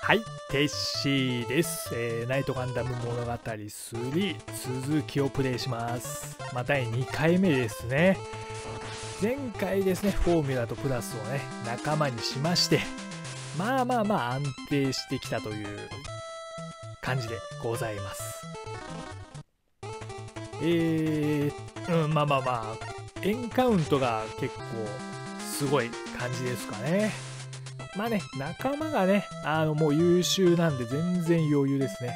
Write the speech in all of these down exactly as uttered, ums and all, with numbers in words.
はい、テッシーです、えー、ナイトガンダム物語スリー続きをプレイします。まあ、だいにかいめですね。前回ですね、フォーミュラとプラスをね、仲間にしまして、まあまあまあ安定してきたという感じでございます。えー、うん、まあまあまあ、エンカウントが結構すごい感じですかね。まあね、仲間がね、あのもう優秀なんで全然余裕ですね。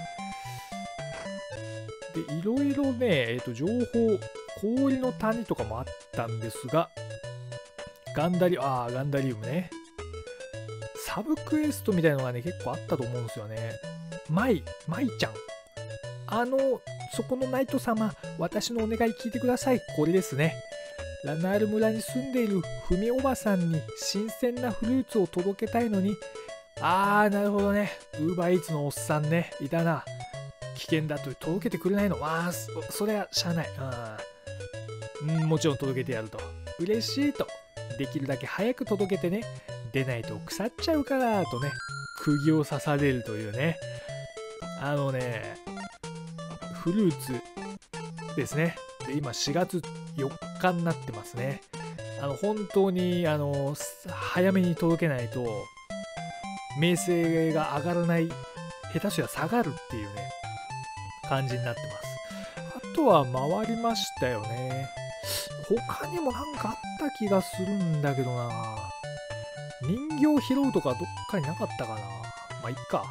で、いろいろね、えっと、情報、氷の谷とかもあったんですが、ガンダリ、ああ、ガンダリウムね。サブクエストみたいなのがね、結構あったと思うんですよね。マイ、マイちゃん。あの、そこのナイト様、私のお願い聞いてください。これですね。ラナール村に住んでいるふみおばさんに新鮮なフルーツを届けたいのに、あー、なるほどね。ウーバーイーツのおっさんね、いたな。危険だと届けてくれないの。わー、そ、それはしゃあない。うん、もちろん届けてやると。嬉しいと。できるだけ早く届けてね。でないと腐っちゃうからとね、釘を刺されるというね。あのね、フルーツですね。で、今しがつよっかになってますね。あの本当にあの早めに届けないと名声が上がらない、下手したら下がるっていうね感じになってます。あとは回りましたよね。他にもなんかあった気がするんだけどな。人形拾うとかどっかになかったかな。まあいっか。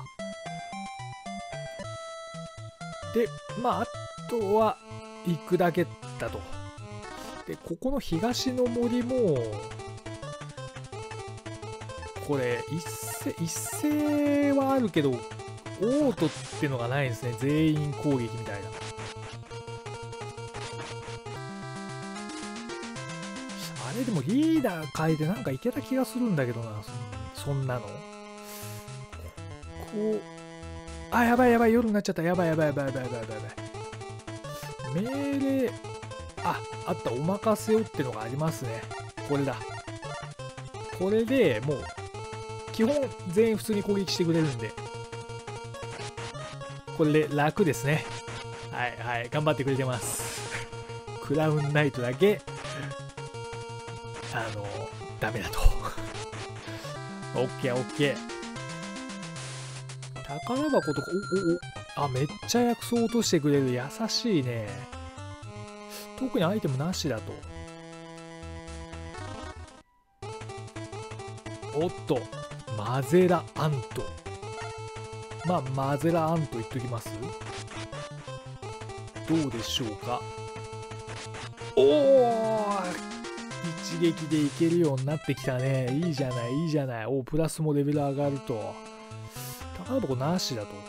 で、まああとは行くだけだと。で、ここの東の森もこれ一斉一斉はあるけどオートってのがないんですね。全員攻撃みたいな。あれでもリーダー変えてなんかいけた気がするんだけどな。そ, そんなのこう、あ、やばいやばい、夜になっちゃった。やばいやばいやばいやばいやばいやばい。命令、あ、あった、お任せをってのがありますね。これだ。これでもう基本全員普通に攻撃してくれるんで、これで楽ですね。はいはい、頑張ってくれてます。クラウンナイトだけあのダメだと。オッケーオッケー。宝箱とか、おおお、あ、めっちゃ薬草落としてくれる。優しいね。特にアイテムなしだと。おっと、マゼラアント。まあ、マゼラアント言っときます。どうでしょうか。おお、一撃でいけるようになってきたね。いいじゃない、いいじゃない。お、プラスもレベル上がると。宝箱なしだと。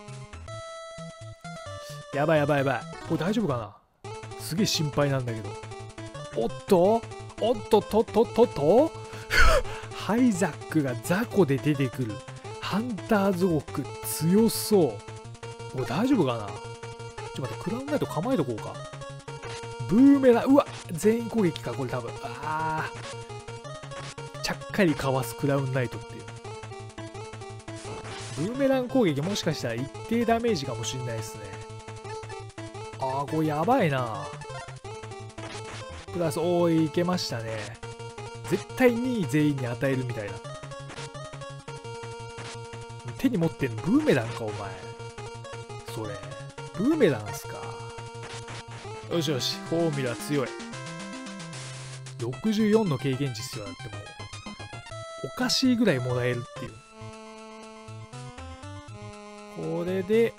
やばいやばいやばい。これ大丈夫かな。すげえ心配なんだけど。おっとおっととっとっとっとハイザックが雑魚で出てくる。ハンター族強そう。お、大丈夫かな。ちょっと待って、クラウンナイト構えとこうか。ブーメラン、うわ、全員攻撃かこれ多分。あー、ちゃっかりかわすクラウンナイトっていう。ブーメラン攻撃もしかしたら一定ダメージかもしれないですね。あー、これやばいな。プラス、おーい、いけましたね。絶対に全員に与えるみたいな。手に持ってんのブーメランか、お前。それ。ブーメランっすか。よしよし、フォーミュラ強い。ろくじゅうよんの経験値っすよ。だってもう。おかしいぐらいもらえるっていう。これで、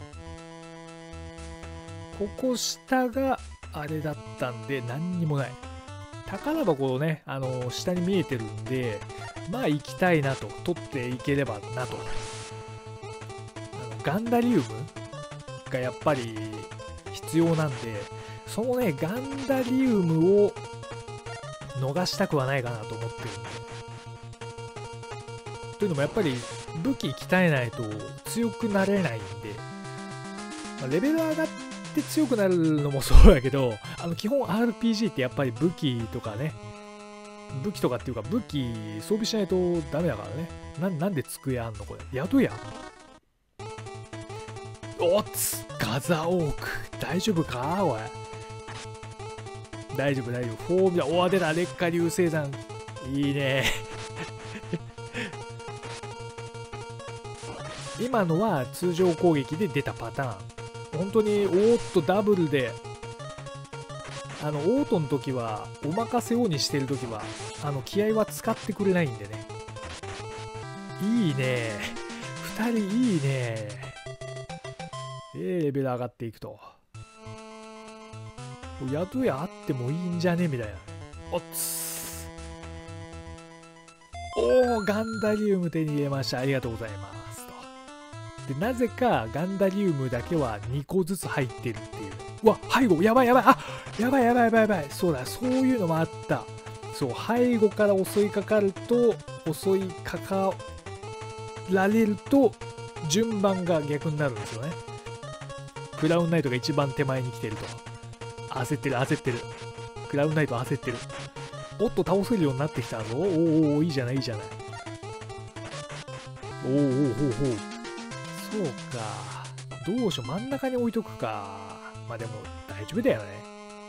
ここ下があれだったんで何にもない。宝箱をね、あのー、下に見えてるんで、まあ行きたいなと、取っていければなと。あのガンダリウムがやっぱり必要なんで、そのね、ガンダリウムを逃したくはないかなと思ってるんで。というのもやっぱり武器鍛えないと強くなれないんで、まあ、レベル上がって強くなるのもそうだけど、あの基本 アールピージー ってやっぱり武器とかね、 武器とかっていうか武器装備しないとダメだからね。な, なんで机あんのこれ。宿屋。おっつガザオーク。大丈夫かおい。大丈夫大丈夫。フォーミュラ。おお出た。劣化流星山。いいね。今のは通常攻撃で出たパターン。本当におーっとダブルで、あのオートの時はお任せをにしてる時はあの気合は使ってくれないんでね。いいねふたりいいね。でレベル上がっていくと、宿屋あってもいいんじゃねみたいな。おっつおーガンダリウム手に入れました。ありがとうございますと。でなぜかガンダリウムだけはにこずつ入ってるっていう。うわ背後やばいやばい。あやばいやばいやばいやばい。そうだそういうのもあった。そう背後から襲いかかると襲いかかられると順番が逆になるんですよね。クラウンナイトが一番手前に来てると焦ってる焦ってる。クラウンナイト焦ってる。おっと倒せるようになってきたぞ。おーおーいいじゃないいいじゃない。おーおーほうほう。そうかどうしよう真ん中に置いとくか。まあでも大丈夫だよね。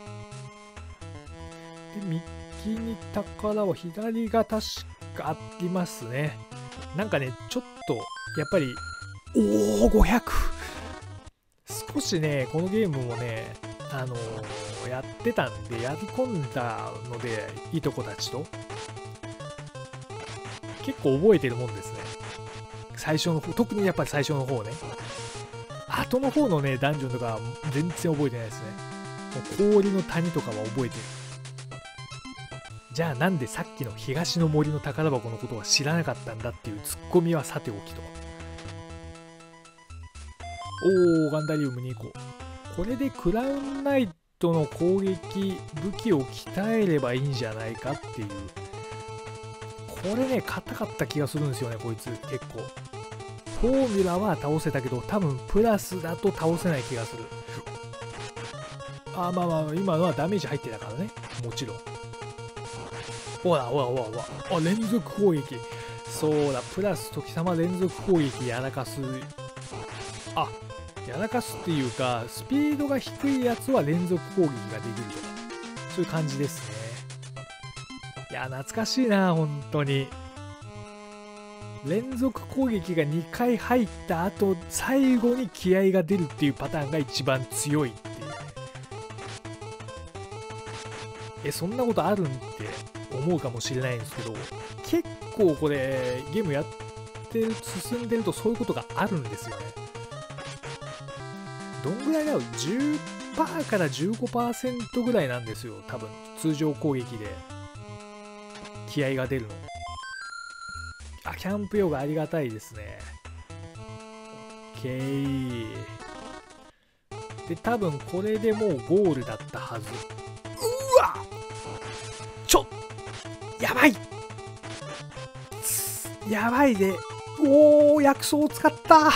で右に宝は左が確かありますね。なんかねちょっとやっぱりおおごひゃく。少しねこのゲームもねあのー、やってたんでやり込んだのでいとこたちと結構覚えてるもんですね。最初の方特にやっぱり最初の方ね。後の方のねダンジョンとか全然覚えてないですね。もう氷の谷とかは覚えてる。じゃあなんでさっきの東の森の宝箱のことは知らなかったんだっていうツッコミはさておきと。おーガンダリウムにこ。これでクラウンナイトの攻撃武器を鍛えればいいんじゃないかっていう。これね硬かった気がするんですよねこいつ結構。フォーミュラは倒せたけど多分プラスだと倒せない気がする。あまあまあ今のはダメージ入ってたからねもちろん。ほらほらほらほらあ連続攻撃。そうだプラス時様連続攻撃やらかす。あやらかすっていうかスピードが低いやつは連続攻撃ができるとかそういう感じですね。いや懐かしいな本当に。連続攻撃がにかい入った後最後に気合が出るっていうパターンが一番強いっていうね。えそんなことあるんって思うかもしれないんですけど結構これゲームやってる進んでるとそういうことがあるんですよね。どんぐらいだろう じゅっパーセント から じゅうごパーセント ぐらいなんですよ多分通常攻撃で気合が出るの。あキャンプ用がありがたいですね。 OK で多分これでもうゴールだったはず。うわちょやばいやばいで。おお薬草を使った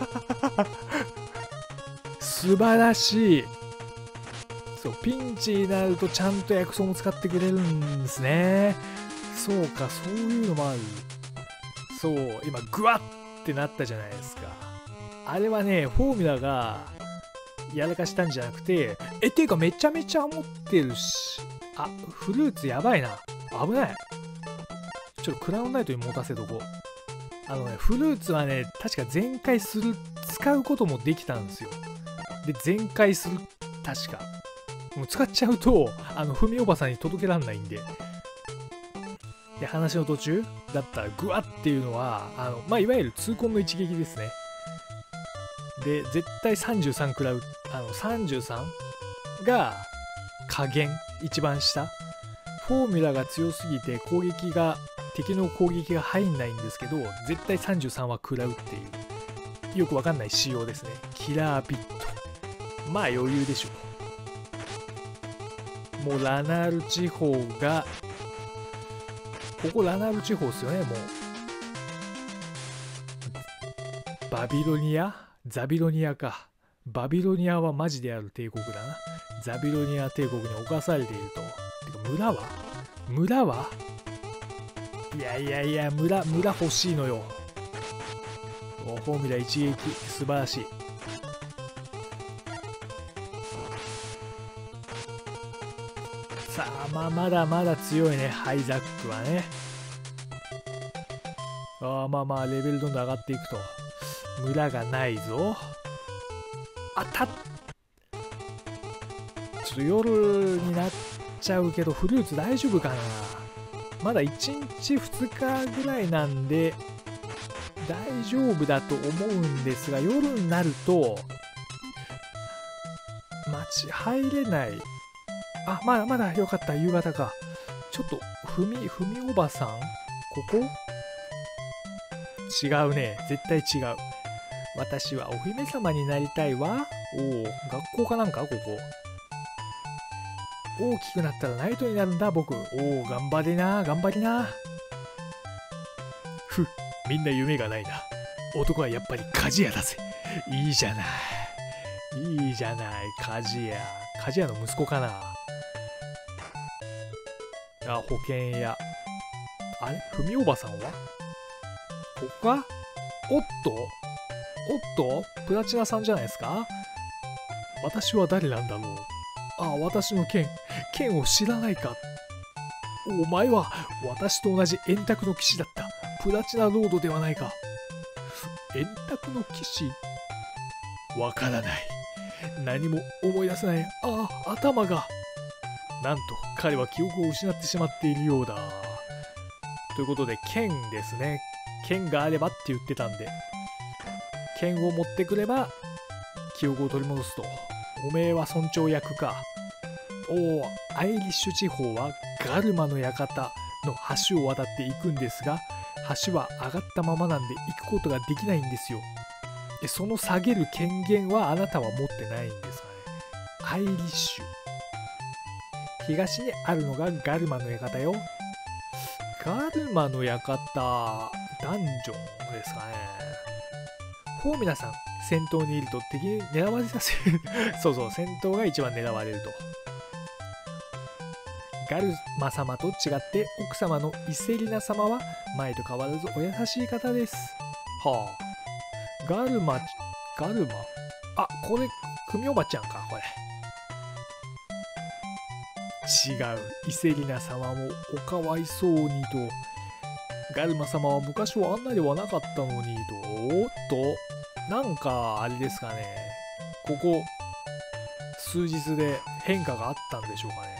素晴らしい。そうピンチになるとちゃんと薬草も使ってくれるんですね。そうかそういうのもある。そう今グワッってなったじゃないですか。あれはねフォーミュラがやらかしたんじゃなくてえっていうかめちゃめちゃ持ってるし。あフルーツやばいな危ない。ちょっとクラウンナイトに持たせとこう。あのねフルーツはね確か全開する使うこともできたんですよ。で全開する確かもう使っちゃうとあのふみおばさんに届けらんないんで。で話の途中だったらグワッっていうのはあの、まあ、いわゆる痛恨の一撃ですね。で絶対さんじゅうさん食らう。あのさんじゅうさんが加減一番下。フォーミュラが強すぎて攻撃が敵の攻撃が入んないんですけど絶対さんじゅうさんは食らうっていうよくわかんない仕様ですね。キラービットまあ余裕でしょう。もうラナール地方がここラナール地方ですよね。もうバビロニアザビロニアか。バビロニアはマジである帝国だな。ザビロニア帝国に侵されていると。てか村は村はいやいやいや、村、村欲しいのよ。お、フォーミュラ一撃、素晴らしい。さあ、まあ、まだまだ強いね、ハイザックはね。ああ、まあまあ、レベルどんどん上がっていくと。村がないぞ。あたっちょっと夜になっちゃうけど、フルーツ大丈夫かな。まだいちにちふつかぐらいなんで、大丈夫だと思うんですが、夜になると、街入れない。あ、まだまだよかった、夕方か。ちょっと、ふみ、ふみおばさんここ違うね。絶対違う。私はお姫様になりたいわ。おお、学校かなんかここ。大きくなったらナイトになるんだ、僕。おお、頑張りな、頑張りな。ふ、みんな夢がないな。男はやっぱり鍛冶屋だぜ。いいじゃない。いいじゃない、鍛冶屋。鍛冶屋の息子かな。あ、保険屋。あれ、ふみおばさんはここか。おっとおっとプラチナさんじゃないですか。私は誰なんだろう。ああ、私の剣。剣を知らないか。お前は私と同じ円卓の騎士だった。プラチナロードではないか。円卓の騎士わからない。何も思い出せない。ああ、頭が。なんと彼は記憶を失ってしまっているようだ。ということで、剣ですね。剣があればって言ってたんで、剣を持ってくれば記憶を取り戻すと。おめえは村長役か。おお、アイリッシュ地方はガルマの館の橋を渡っていくんですが、橋は上がったままなんで行くことができないんですよ。でその下げる権限はあなたは持ってないんですかね。アイリッシュ。東にあるのがガルマの館よ。ガルマの館、ダンジョンですかね。フォーミュラさん、戦闘にいると敵に狙われさせる。そうそう、戦闘が一番狙われると。ガルマ様と違って奥様のイセリナ様は前と変わらずお優しい方です。はあ。ガルマ、ガルマあ、これ、クミおばちゃんか、これ。違う。イセリナ様もおかわいそうにと。ガルマ様は昔はあんなではなかったのにと。おっと、なんかあれですかね。ここ、数日で変化があったんでしょうかね。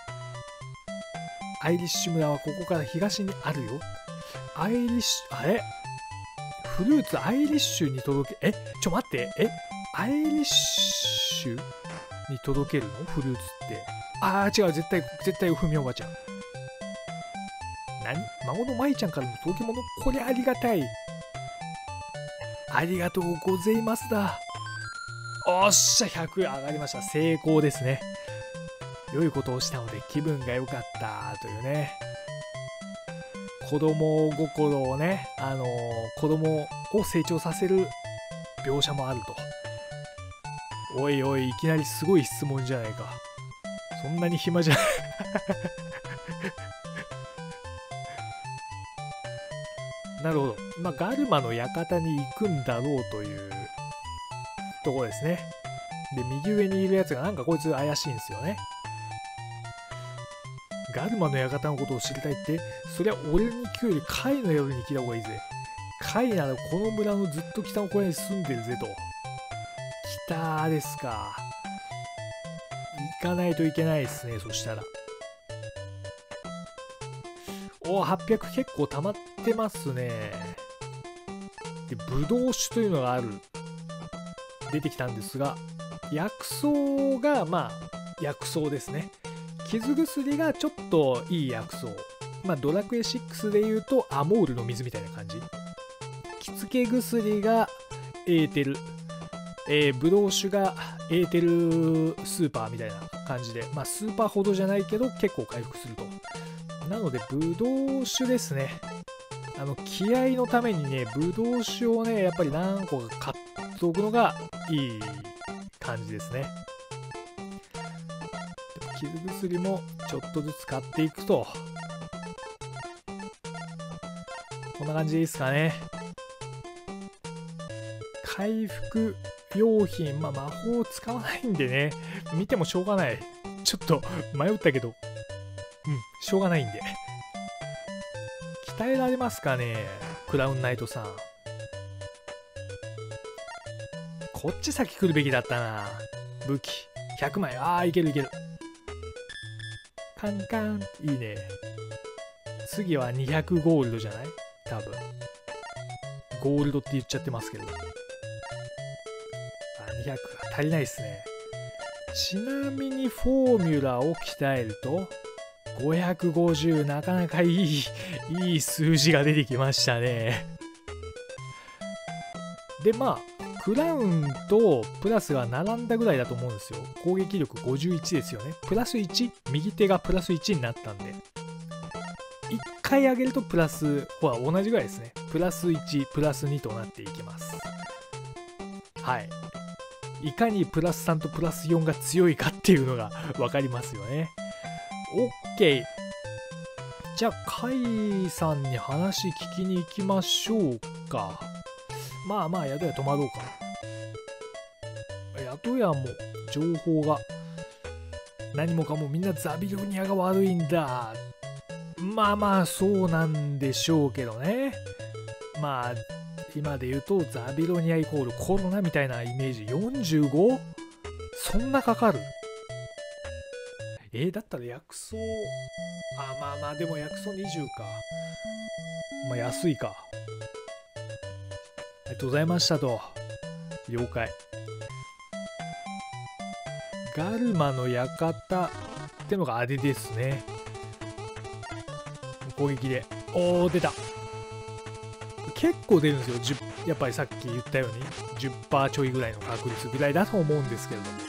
アイリッシュ村はここから東にあるよ。アイリッシュ、あれフルーツアイリッシュに届け、えちょ待って、えアイリッシュに届けるのフルーツって。ああ、違う、絶対、絶対、ふみおばちゃん。何孫の舞ちゃんからの届け物、これありがたい。ありがとうございますだ。おっしゃ、ひゃく上がりました。成功ですね。良いことをしたので気分が良かったというね。子供心をね、あのー、子供を成長させる描写もあると。おいおい、いきなりすごい質問じゃないか。そんなに暇じゃない。なるほど。まあ、ガルマの館に行くんだろうというところですね。で、右上にいるやつがなんかこいつ怪しいんですよね。ガルマの館のことを知りたいって、そりゃ俺に聞くよりカイの宿に来た方がいいぜ。カイならこの村のずっと北の小屋に住んでるぜと。北ですか。行かないといけないですね、そしたら。おお、はっぴゃく結構溜まってますね。で、ブドウ酒というのがある。出てきたんですが、薬草が、まあ、薬草ですね。傷薬がちょっといい薬草。まあ、ドラクエシックスで言うと、アモールの水みたいな感じ。着付け薬がエーテル。えー、ブドウ酒がエーテルスーパーみたいな感じで、まあ、スーパーほどじゃないけど、結構回復すると。なので、ブドウ酒ですね。あの、気合のためにね、ブドウ酒をね、やっぱり何個か買っておくのがいい感じですね。傷薬もちょっとずつ買っていくと。 こんな感じでいいですかね。回復用品、まあ魔法使わないんでね、見てもしょうがない。ちょっと迷ったけど、うん、しょうがないんで。鍛えられますかね、クラウンナイトさん。こっち先来るべきだったな。武器ひゃくまい。ああ、いけるいける。カンカン、いいね。次はにひゃくゴールドじゃない？多分。ゴールドって言っちゃってますけど。あ、にひゃく足りないですね。ちなみにフォーミュラを鍛えると、ごひゃくごじゅう、なかなかいい、いい数字が出てきましたね。で、まあ、クラウンとプラスが並んだぐらいだと思うんですよ。攻撃力ごじゅういちですよね。プラスいち、右手がプラスいちになったんで。いっかい上げるとプラスは同じぐらいですね。プラスいち、プラスにとなっていきます。はい。いかにプラスさんとプラスよんが強いかっていうのが分かりますよね。OK。じゃあ、カイさんに話聞きに行きましょうか。まあまあ、宿屋泊まろうか。宿屋も情報が何もかもみんなザビロニアが悪いんだ。まあまあそうなんでしょうけどね。まあ今で言うとザビロニアイコールコロナみたいなイメージ。 よんじゅうご？ そんなかかる？えー、だったら薬草、あ、まあまあでも薬草にじゅうか。まあ安いか。ありがとうございましたと。了解。ガルマの館ってのがあれですね。攻撃で。おー、出た。結構出るんですよ。じゅうやっぱりさっき言ったように じゅっパーセント ちょいぐらいの確率ぐらいだと思うんですけれども。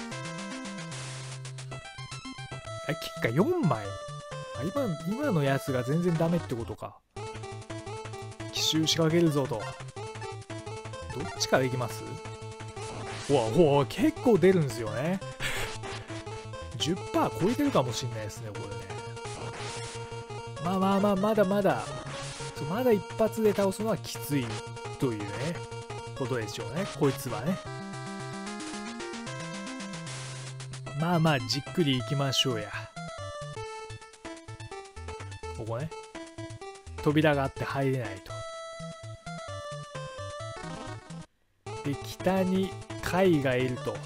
あ、キッカよんまい。あ、今、今のやつが全然ダメってことか。奇襲仕掛けるぞと。どっちからいきます？うわ、うわ、結構出るんですよね。じゅっパーセント 超えてるかもしれないですね、これね。まあまあまあ、まだまだ、まだ一発で倒すのはきついというね、ことでしょうね、こいつはね。まあまあ、じっくりいきましょうや。ここね。扉があって入れないと。で、北に貝がいると。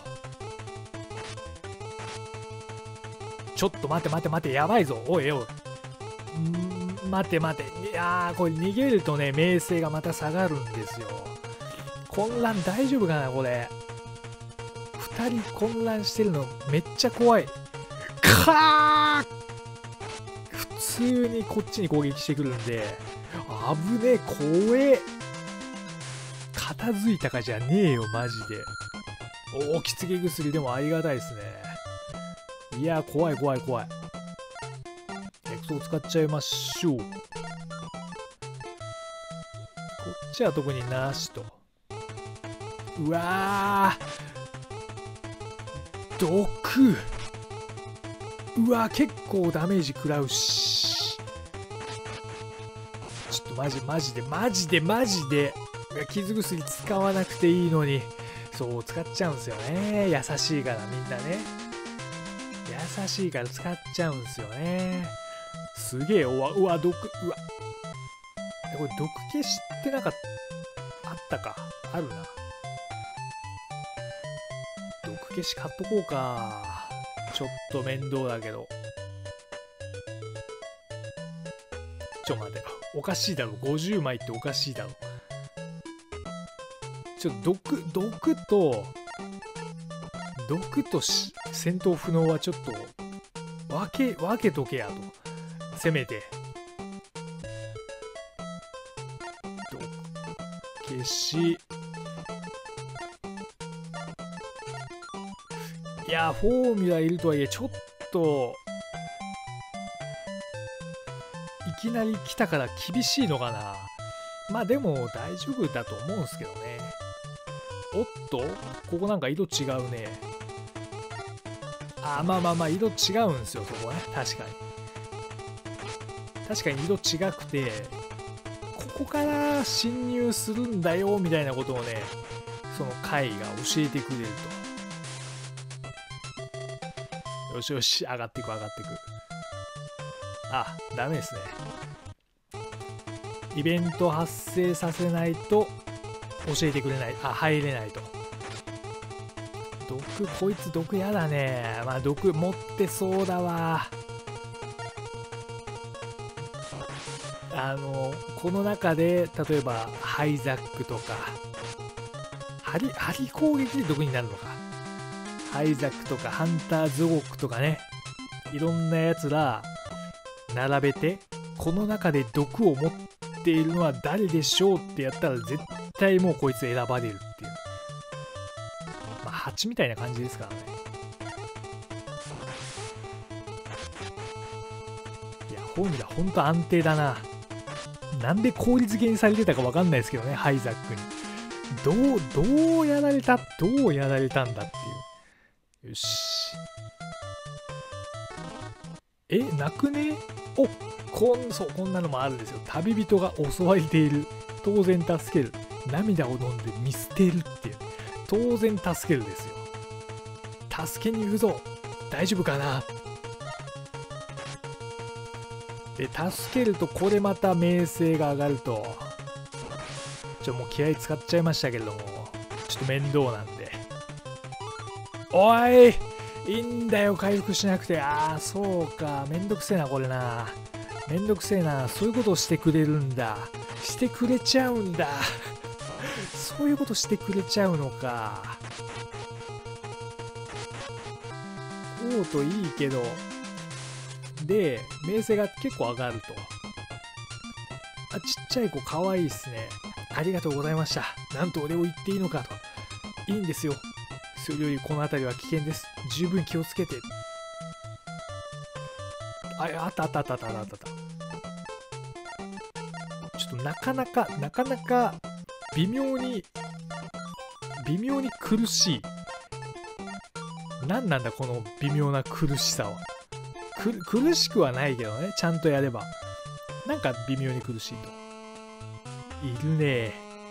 ちょっと待って待って待って、やばいぞ。おいおい。んー、待って待って。いやー、これ逃げるとね、名声がまた下がるんですよ。混乱大丈夫かな、これ。二人混乱してるのめっちゃ怖い。かー、普通にこっちに攻撃してくるんで、危ねえ、怖え。片付いたかじゃねえよ、マジで。おお、きつげ薬でもありがたいですね。いや、怖い怖い怖い。エクソを使っちゃいましょう。こっちは特になしと。うわー、毒。うわー、結構ダメージ食らうし。ちょっとマジマジでマジでマジで。傷薬使わなくていいのに。そう、使っちゃうんですよね。優しいからみんなね。優しいから使っちゃうんですよね。すげえ、うわ、うわ、毒、うわ。これ毒消しってなんか、あったか。あるな。毒消し買っとこうか。ちょっと面倒だけど。ちょ、待て。おかしいだろ。ごじゅうまいっておかしいだろ。ちょっと毒、毒と、毒とし戦闘不能はちょっと分け分けとけやと。せめて毒消し。いやフォーミュラいるとはいえちょっといきなり来たから厳しいのかな。まあでも大丈夫だと思うんですけどね。おっと、ここなんか色違うね。あ、まあまあまあ、色違うんですよ、そこね。確かに。確かに色違くて、ここから侵入するんだよみたいなことをね、その回が教えてくれると。よしよし、上がっていく上がっていく。あ、ダメですね。イベント発生させないと教えてくれない。あ、入れないと。毒、こいつ毒やだね。まあ毒持ってそうだわ。あのこの中で例えばハイザックとか針針攻撃で毒になるのか。ハイザックとかハンターズゴックとかね、いろんなやつら並べて、この中で毒を持っているのは誰でしょうってやったら絶対もうこいつ選ばれるっていう、まあ蜂みたいな感じですからね。いやフォーミュラほんと安定だな。なんで効率付けにされてたか分かんないですけどね、ハイザックに。どう、どうやられた、どうやられたんだっていう。よし。え、なくね？お、こん、そう、こんなのもあるんですよ。旅人が襲われている。当然助ける。涙を飲んで見捨てるっていう。当然助けるですよ。助けに行くぞ。大丈夫かな？で、助けるとこれまた名声が上がると。ちょ、もう気合使っちゃいましたけれども、ちょっと面倒なんで。おい！いいんだよ、回復しなくて。ああ、そうか。めんどくせえな、これな。めんどくせえな。そういうことをしてくれるんだ。してくれちゃうんだ。そういうことしてくれちゃうのか。こうといいけど。で、名声が結構上がると。あ、ちっちゃい子かわいいっすね。ありがとうございました。なんとお礼を言っていいのかと。いいんですよ。それよりこの辺りは危険です。十分気をつけて。あ、あったあったあったあったあったあった。ちょっとなかなか、なかなか微妙に、微妙に苦しい。何なんだこの微妙な苦しさは。く苦しくはないけどね、ちゃんとやれば。なんか微妙に苦しいと。いるね。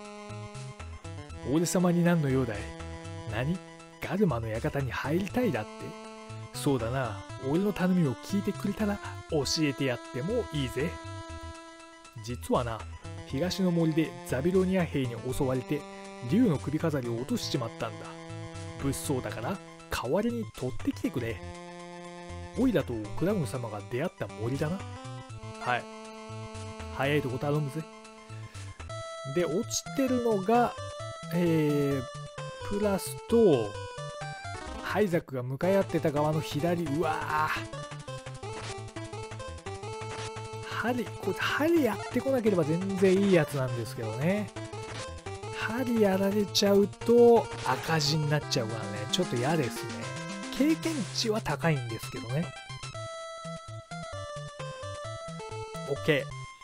俺様に何の用だい？何？ガルマの館に入りたいだって？そうだな。俺の頼みを聞いてくれたら教えてやってもいいぜ。実はな、東の森でザビロニア兵に襲われて竜の首飾りを落としちまったんだ。物騒だから代わりに取ってきてくれ。オイラとクラウン様が出会った森だな。はい。早いとこ頼むぜ。で、落ちてるのが、えー、プラスと、ハイザックが向かい合ってた側の左、うわぁ。針、これ、針やってこなければ全然いいやつなんですけどね。針やられちゃうと赤字になっちゃうからね、ちょっと嫌ですね。経験値は高いんですけどね。OK。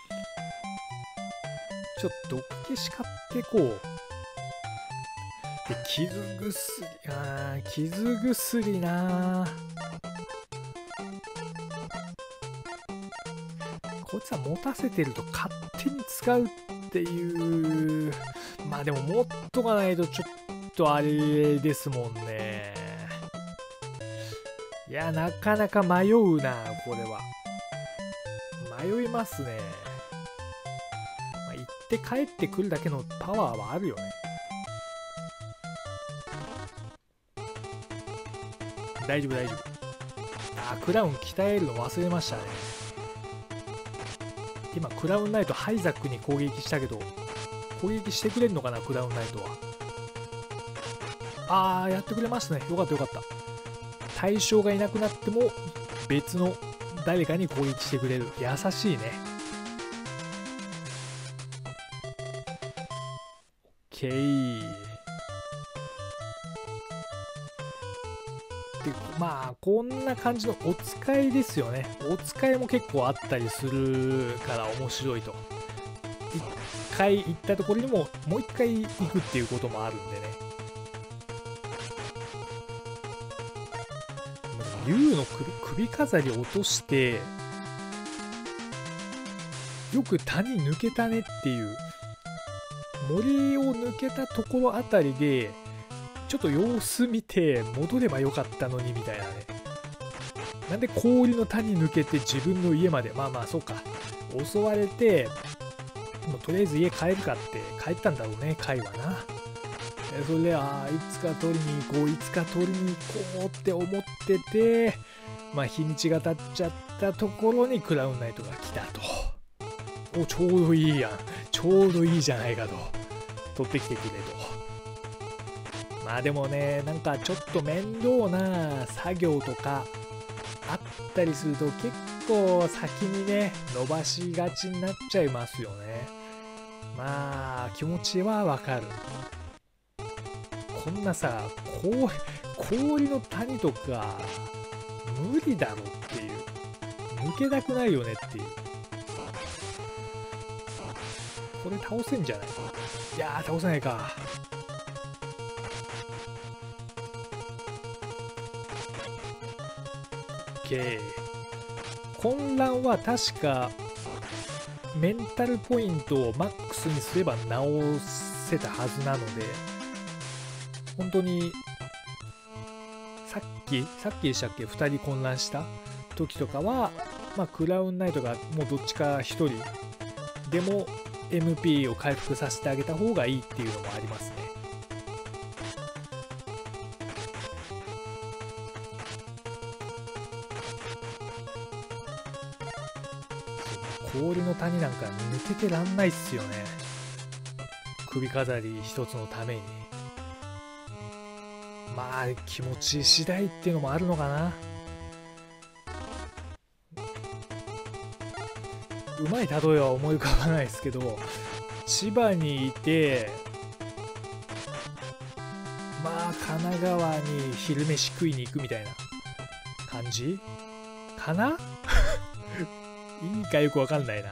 ちょっと毒消し買っていこう。で、傷薬、あー、傷薬なー。こいつは持たせてると勝手に使うっていう。まあでも持っとかないとちょっとあれですもんね。いや、なかなか迷うな、これは。迷いますね。まあ、行って帰ってくるだけのパワーはあるよね。大丈夫、大丈夫。あ、クラウン鍛えるの忘れましたね。今、クラウンナイトハイザックに攻撃したけど、攻撃してくれるのかな、クラウンナイトは。あー、やってくれましたね。よかったよかった。対象がいなくなっても別の誰かに攻撃してくれる。優しいね。OK。で、まあこんな感じのお使いですよね。お使いも結構あったりするから面白いと。一回行ったところにももう一回行くっていうこともあるんでね。竜の首、首飾り落としてよく谷抜けたねっていう、森を抜けたところあたりでちょっと様子見て戻ればよかったのにみたいなね。なんで氷の谷抜けて自分の家まで、まあまあそうか、襲われてもうとりあえず家帰るかって帰ったんだろうね、カイはな。それで、ああいつか取りに行こういつか取りに行こうって思ってて、まあ日にちが経っちゃったところにクラウンナイトが来たと。お、ちょうどいいやん、ちょうどいいじゃないかと、取ってきてくれと。まあでもね、なんかちょっと面倒な作業とかあったりすると結構先にね伸ばしがちになっちゃいますよね。まあ気持ちはわかる。こんなさ、氷、氷の谷とか無理だろっていう、抜けたくないよねっていう。これ倒せんじゃない？いやー倒せないか。混乱は確かメンタルポイントをマックスにすれば直せたはずなので、本当にさっきさっきでしたっけ、ふたり混乱した時とかは、まあ、クラウンナイトがもうどっちかひとりでも エムピー を回復させてあげた方がいいっていうのもありますね。氷の谷なんか抜けてらんないっすよね、首飾り一つのために。まあ気持ち次第っていうのもあるのかな。うまい例えは思い浮かばないですけど、千葉にいてまあ神奈川に昼飯食いに行くみたいな感じかな。いいかよくわかんないな。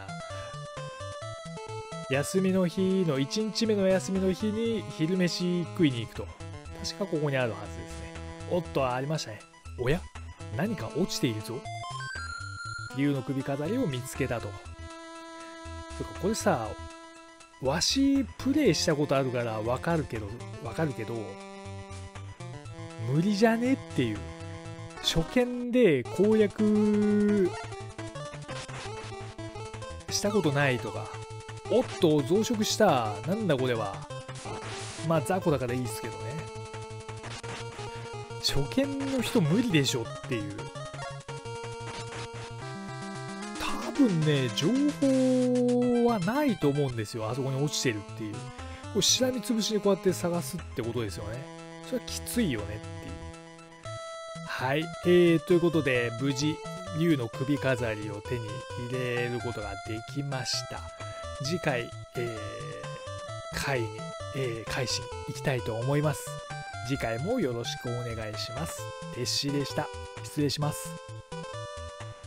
休みの日のいちにちめの休みの日に昼飯食いに行くと、確かここにあるはずですね。おっと、ありましたね。おや、何か落ちているぞ。竜の首飾りを見つけたと。てかこれさ、わしプレイしたことあるからわかるけどわかるけど無理じゃねっていう。初見で攻略したことないとか、おっと増殖した、なんだこれは。まあ雑魚だからいいですけどね。初見の人無理でしょっていう。多分ね情報はないと思うんですよ、あそこに落ちてるっていう。これしらみつぶしにこうやって探すってことですよね。それはきついよねっていう。はい、えー、ということで無事竜の首飾りを手に入れることができました。次回、えー、回に、えー、開始いきたいと思います。次回もよろしくお願いします。てっしーでした。失礼します。